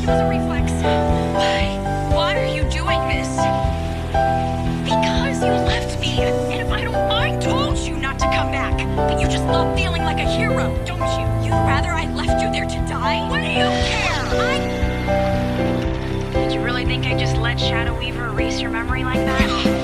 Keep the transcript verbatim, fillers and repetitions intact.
It was a reflex. Why? Why are you doing this? Because you left me. And if I don't, I told you not to come back. But you just love feeling like a hero, don't you? You'd rather I left you there to die? What do you care? I... Did you really think I'd just let Shadow Weaver erase your memory like that?